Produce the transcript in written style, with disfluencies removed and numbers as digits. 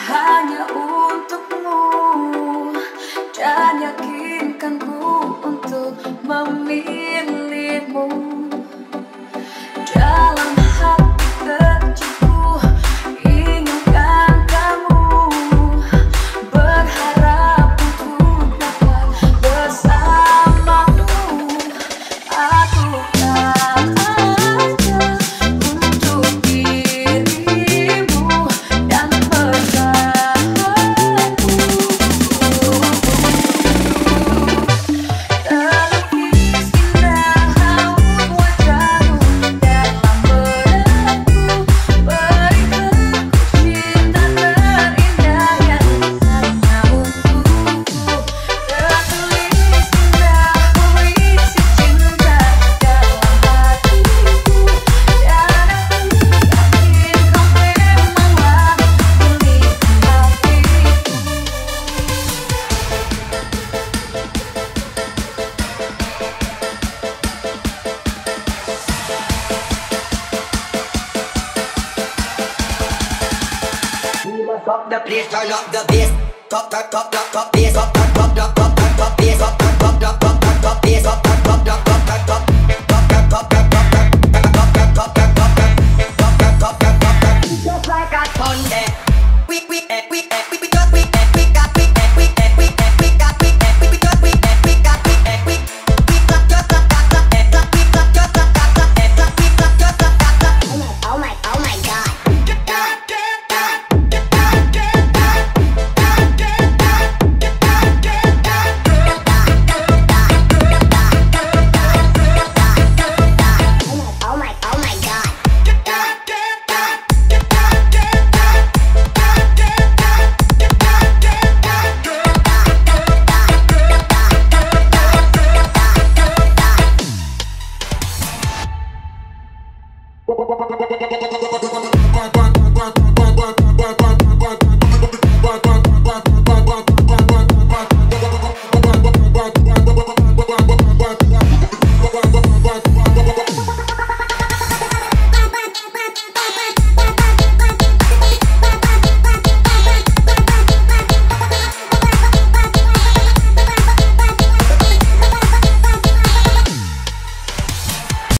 hanya untukmu, dan yakinkanku untuk memilihmu. Dalam hati kecilku inginkan kamu, berharap untuk dapat bersamamu. Aku tak ada untuk dirimu dan perasaanmu. Terlukis indah raut wajahmu dalam benakku, berikan ku cinta terindah yang hanya untukku. Tertulis indah puisi cinta dalam hatiku, dan aku yakin kau memanglah milik hatiku. We must rock the place, turn up the bass. Top, top, top, top, top, bass. Top, top, top, top, top, top, top, bass. Top, top, top, top, top, bass. Top, top, top, top.